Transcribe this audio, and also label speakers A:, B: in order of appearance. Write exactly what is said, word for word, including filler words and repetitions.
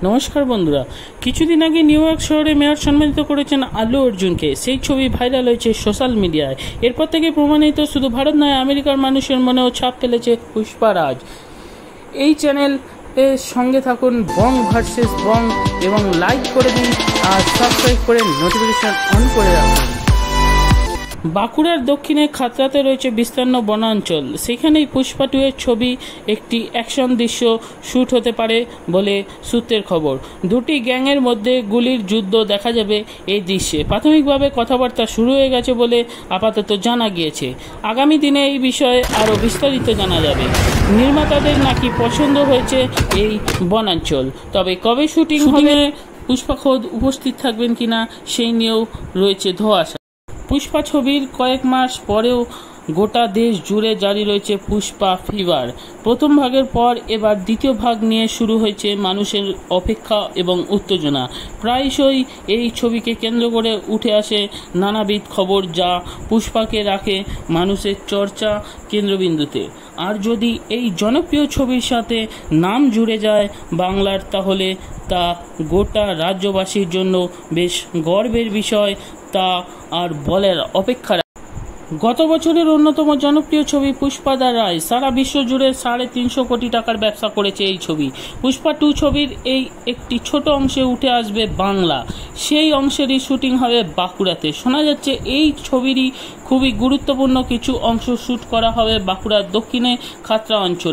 A: নমস্কার বন্ধুরা, কিছুদিন আগে নিউ ইয়র্ক শহরে মেয়র সম্মানিত করেছেন আল্লু অর্জুনকে। সেই ছবি ভাইরাল হয়েছে সোশ্যাল মিডিয়ায়। এরপর থেকে প্রমাণিত শুধু ভারত নয়, আমেরিকার মানুষের মনেও ছাপ ফেলেছে পুষ্পা রাজ। এই চ্যানেল এর সঙ্গে থাকুন বং ভার্সেস বং এবং লাইক করে দিন আর সাবস্ক্রাইব করে নোটিফিকেশন অন করে রাখুন। বাঁকুড়ার দক্ষিণে খাতড়াতে রয়েছে বিস্তীর্ণ বনাঞ্চল। সেখানেই পুষ্পা টু এর ছবি একটি অ্যাকশন দৃশ্য শ্যুট হতে পারে বলে সূত্রের খবর। দুটি গ্যাংয়ের মধ্যে গুলির যুদ্ধ দেখা যাবে এই দৃশ্যে। প্রাথমিকভাবে কথাবার্তা শুরু হয়ে গেছে বলে আপাতত জানা গিয়েছে। আগামী দিনে এই বিষয়ে আরও বিস্তারিত জানা যাবে। নির্মাতাদের নাকি পছন্দ হয়েছে এই বনাঞ্চল, তবে কবে শুটিং হবে, পুষ্পা খোদ উপস্থিত থাকবেন কিনা সেই নিয়েও রয়েছে ধোঁয়াশা। পুষ্পা ছবির কয়েক মাস পরেও গোটা দেশ জুড়ে জারি রয়েছে পুষ্পা ফিভার। প্রথম ভাগের পর এবার দ্বিতীয় ভাগ নিয়ে শুরু হয়েছে মানুষের অপেক্ষা এবং উত্তেজনা। প্রায়শই এই ছবিকে কেন্দ্র করে উঠে আসে নানাবিধ খবর, যা পুষ্পাকে রাখে মানুষের চর্চা কেন্দ্রবিন্দুতে। আর যদি এই জনপ্রিয় ছবির সাথে নাম জুড়ে যায় বাংলার, তাহলে তা গোটা রাজ্যবাসীর জন্য বেশ গর্বের বিষয়। তা আর বলার অপেক্ষা। গত বছরের অন্যতম জনপ্রিয় ছবি পুষ্পা দ্য রাজ সারা বিশ্ব জুড়ে সাড়ে তিনশো কোটি টাকার ব্যবসা করেছে। এই ছবি পুষ্পা টু ছবির এই একটি ছোট অংশে উঠে আসবে বাংলা। সেই অংশেরই শুটিং হবে বাঁকুড়াতে। শোনা যাচ্ছে এই ছবিরই খুবই গুরুত্বপূর্ণ কিছু অংশ শ্যুট করা হবে বাঁকুড়ার দক্ষিণে খাতড়া অঞ্চল।